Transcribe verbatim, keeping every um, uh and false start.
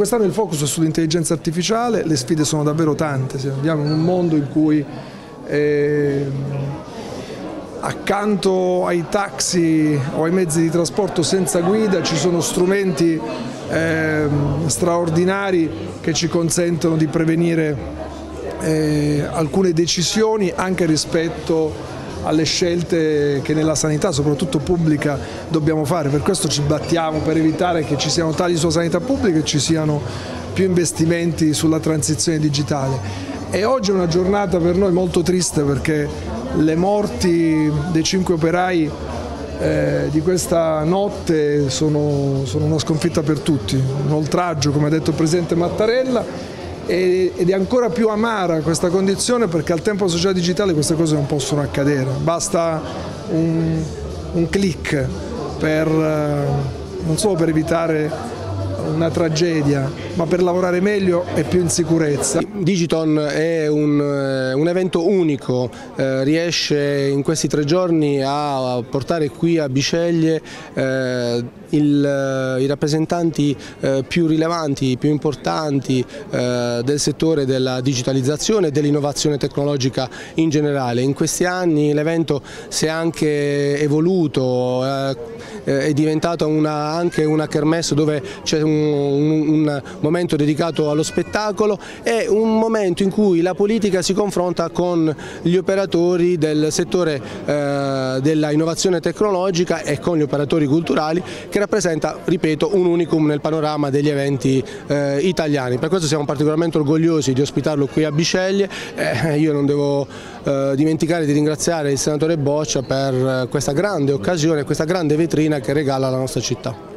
Quest'anno il focus è sull'intelligenza artificiale, le sfide sono davvero tante, siamo in un mondo in cui eh, accanto ai taxi o ai mezzi di trasporto senza guida ci sono strumenti eh, straordinari che ci consentono di prevenire eh, alcune decisioni anche rispetto alle scelte che nella sanità, soprattutto pubblica, dobbiamo fare. Per questo ci battiamo per evitare che ci siano tagli sulla sanità pubblica e ci siano più investimenti sulla transizione digitale. E oggi è una giornata per noi molto triste perché le morti dei cinque operai eh, di questa notte sono, sono una sconfitta per tutti, un oltraggio, come ha detto il Presidente Mattarella. Ed è ancora più amara questa condizione perché al tempo della società digitale queste cose non possono accadere, basta un, un click per, non solo per evitare una tragedia, ma per lavorare meglio e più in sicurezza. Digiton è un, un evento unico, eh, riesce in questi tre giorni a portare qui a Biceglie eh, il, i rappresentanti eh, più rilevanti, più importanti eh, del settore della digitalizzazione e dell'innovazione tecnologica in generale. In questi anni l'evento si è anche evoluto, eh, è diventato una, anche una kermesse dove c'è un, un, un momento dedicato allo spettacolo e un momento in cui la politica si confronta con gli operatori del settore eh, della innovazione tecnologica e con gli operatori culturali, che rappresenta, ripeto, un unicum nel panorama degli eventi eh, italiani. Per questo siamo particolarmente orgogliosi di ospitarlo qui a Biceglie. Eh, io non devo eh, dimenticare di ringraziare il senatore Boccia per questa grande occasione, questa grande vetrina che regala alla nostra città.